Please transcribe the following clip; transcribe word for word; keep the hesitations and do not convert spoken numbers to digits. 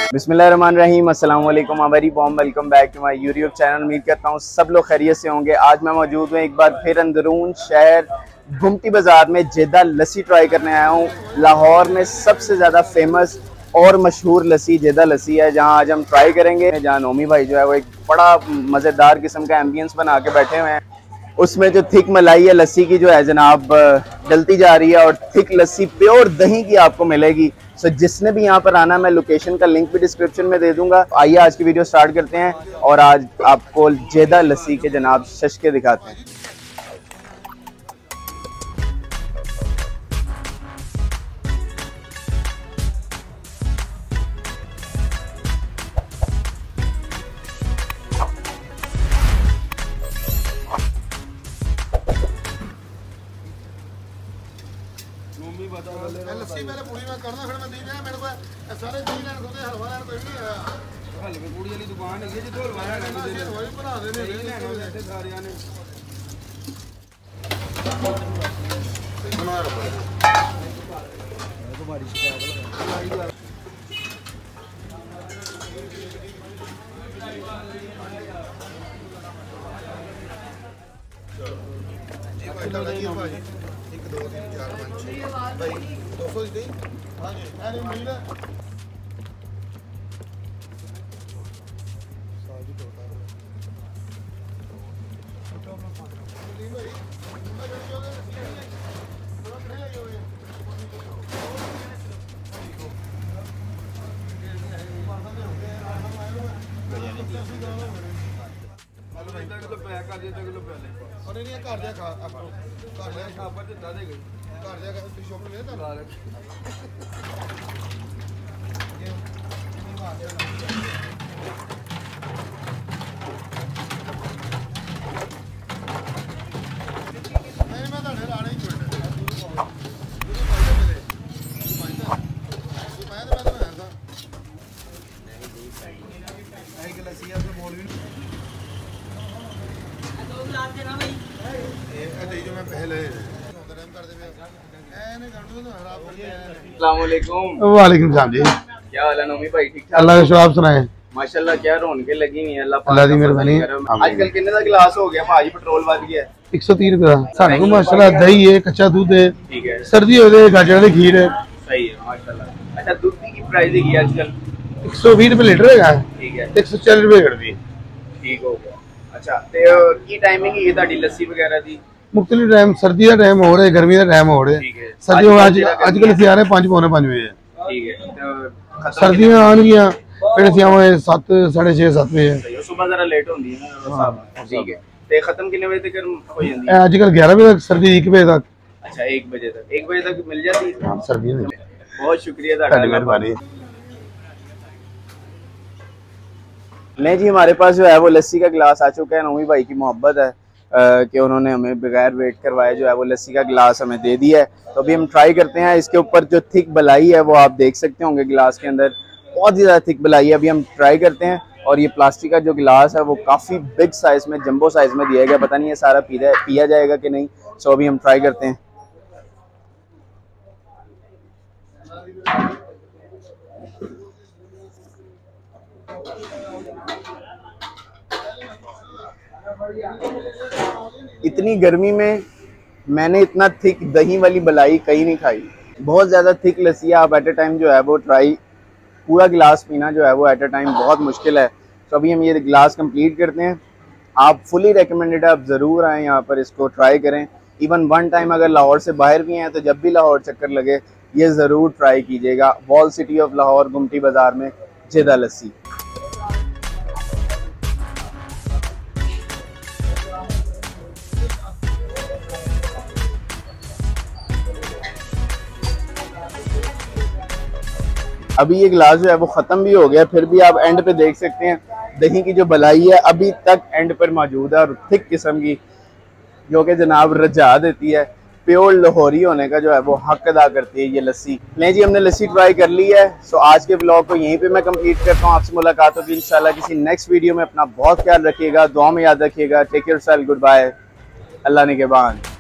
बिस्मिल्लाहिर्रहमानिर्रहीम, अस्सलाम वालेकुम, very warm welcome back to my YouTube channel. उम्मीद करता हूँ सब लोग खैरियत से होंगे। आज मैं मौजूद हूँ एक बार फिर अंदरून शहर गुमटी बाज़ार में जेदा लस्सी ट्राई करने आया हूँ। लाहौर में सबसे ज़्यादा फेमस और मशहूर लस्सी जेदा लस्सी है, जहाँ आज हम ट्राई करेंगे। जहाँ नोमी भाई जो है वो एक बड़ा मज़ेदार किस्म का एम्बियंस बना के बैठे हुए हैं। उसमें जो थिक मलाई है लस्सी की जो है जनाब डलती जा रही है और थिक लस्सी प्योर दही की आपको मिलेगी। सो so, जिसने भी यहाँ पर आना, मैं लोकेशन का लिंक भी डिस्क्रिप्शन में दे दूंगा। आइए आज की वीडियो स्टार्ट करते हैं और आज आपको जेदा लस्सी के जनाब शशके दिखाते हैं। लस्सी पहले पूरी मैं करना, फिर मैं दी जाए मेरे को सारे दी लेने होते हलवा लेने कोई नहीं है। हलवे पूरी वाली दुकान है जी, तो हलवा लेना है वही बना देने हैं सारे ने बना रखा है तो बड़ी शिकायत है। जी भाई दादा जी भाई एक दो तीन चार पाँच छः भाई दो सौ ही हाँ जी अरे मिल रहा और नहीं घर जा खा आपको घर जा खा पर दिता दे गई घर जा के शॉप में लेता ला रख ये नहीं मार दे नहीं मैं तो ढेर आने ही छोड़ दे दूध पैसे मिले तू पैसा तू पैसा मैं तो मैं था नहीं कि लस्सी है तो बोल भी जो मैं पहले वालेकुम सलाम जी, क्या हाल है नोमी भाई? ठीक ठाक? अल्लाह का शुक्र, आप सुनाएं। माशाल्लाह, क्या रौनकें लगी हुई हैं। अल्लाह दी मेहरबानी। आजकल कितने का गिलास हो गया? भाई पेट्रोल बढ़ गया है एक सौ तीस रुपए का। साढ़े को माशाल्लाह दही है, कच्चा दूध है, ठीक है, सर्दी हो जाए गाजर की खीर है, सही है माशाल्लाह। अच्छा, दूध की प्राइस है आजकल एक सौ बीस रुपए लीटर है, ठीक है, एक सौ चालीस रुपए कर दी, ठीक हो गया। अच्छा, तो की टाइमिंग है ताड़ी लस्सी वगैरह दी? मुख्तलिफ टाइम, सर्दी का टाइम हो रहा है, गर्मी का टाइम हो रहा है। सर्दी में आज आजकल से आ रहे पाँच पौने पाँच बजे, ठीक है। सर्दी में आन गया फिर से सात साढ़े छह सात बजे, सुबह जरा लेट होती है ना, ठीक है। ते खत्म कितने बजे तक हो जाती है? आजकल ग्यारह बजे तक, सर्दी एक बजे तक। अच्छा, एक बजे तक, एक बजे तक मिल जाती है सर्दी में। बहुत शुक्रिया, मेहरबानी। नहीं जी, हमारे पास जो है वो लस्सी का गिलास आ चुका है। नोमी भाई की मोहब्बत है कि उन्होंने हमें बगैर वेट करवाए जो है वो लस्सी का गिलास हमें दे दिया है। तो अभी हम ट्राई करते हैं। इसके ऊपर जो थिक मलाई है वो आप देख सकते होंगे गिलास के अंदर, बहुत ही ज़्यादा थिक मलाई है। अभी हम ट्राई करते हैं। और ये प्लास्टिक का जो गिलास है वो काफ़ी बिग साइज़ में, जंबो साइज़ में दिया गया। पता नहीं ये सारा पी पिया जाएगा कि नहीं। सो अभी हम ट्राई करते हैं। इतनी गर्मी में मैंने इतना थिक दही वाली मलाई कहीं नहीं खाई। बहुत ज़्यादा थिक लस्सी है। आप एट अ टाइम जो है वो ट्राई पूरा गिलास पीना जो है वो एट अ टाइम बहुत मुश्किल है। तो अभी हम ये गिलास कंप्लीट करते हैं। आप फुली रिकमेंडेड है, आप ज़रूर आएँ यहाँ पर, इसको ट्राई करें। इवन वन टाइम अगर लाहौर से बाहर भी हैं तो जब भी लाहौर चक्कर लगे ये ज़रूर ट्राई कीजिएगा। वॉल सिटी ऑफ लाहौर गुमटी बाज़ार में जेदा लस्सी। अभी ये गिलास जो है वो ख़त्म भी हो गया, फिर भी आप एंड पे देख सकते हैं दही की जो मलाई है अभी तक एंड पर मौजूद है और थिक किस्म की, जो कि जनाब रजा देती है। प्योर लाहौरी होने का जो है वो हक अदा करती है ये लस्सी। नहीं जी, हमने लस्सी ट्राई कर ली है। सो आज के ब्लॉग को यहीं पे मैं कंप्लीट करता हूँ। आपसे मुलाकात होगी इंशाल्लाह किसी नेक्स्ट वीडियो में। अपना बहुत ख्याल रखिएगा, दुआ में याद रखिएगा। Take care, good bye, Allah निगहबान।